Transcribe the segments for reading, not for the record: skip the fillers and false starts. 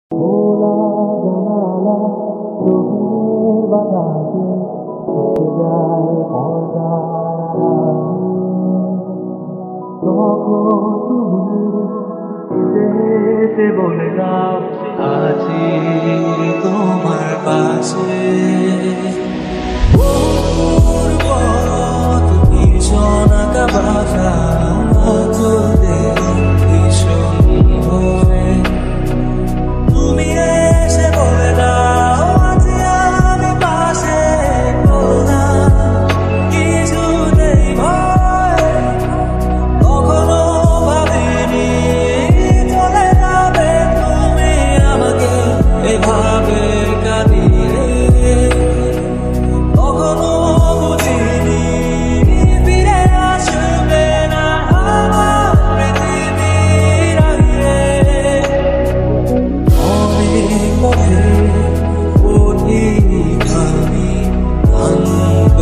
খোলা জানালা রোদের বাতাসে থেকে যায় পর্দার আড়ালে। তখন তুমি এসে এসে বলে দাও আছি তোমার পাশে। ওর পথ ভীষণ আঁকা বাঁকা আকুলে ভীষণ ভরে। তুমি এসে বলে দাও আছি আমি পাশে, না কিছুতেই ভয়। কখনো ভাবিনি চলে যাবে তুমি আমাকে এভাবে কাঁদিয়ে। কখনো বুঝিনি ফিরে আসবে না আমার পৃথিবীর আগে। অনেক পথে পথিক আমি ভাঙব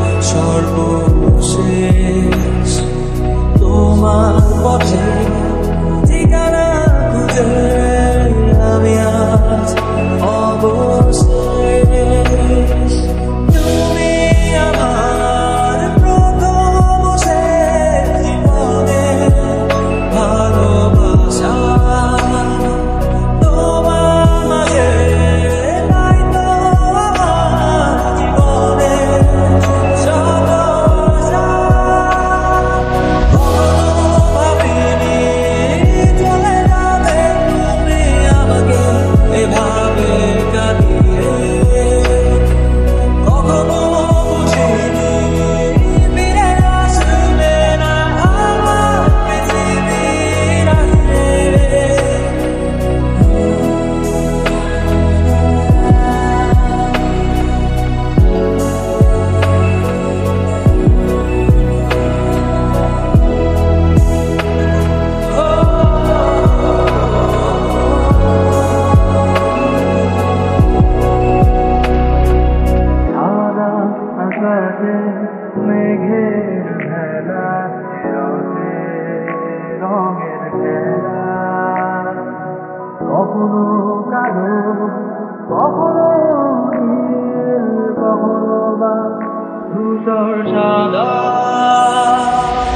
সর্বশেষ। তোমার পথে ঠিকানা খুঁজে আমি আজ অবশেষ। তুমি আমার প্রথম শেষ জীবনে ভালোবাসা। তোমার মাঝে নাই তো আমার জীবনে সব আশা। কখনো ভাবিনি চলে যাবে তুমি আমাকে এভাবে কাঁদিয়ে। কখনো বুঝিনি ফিরে আসবে না আমার পৃথিবীর আগে। সাদা আকাশে মেঘের ভেলা রঙে রঙের খেলা। কখনো কালো কখনো নীল কখনো বা ধূসর সাদা।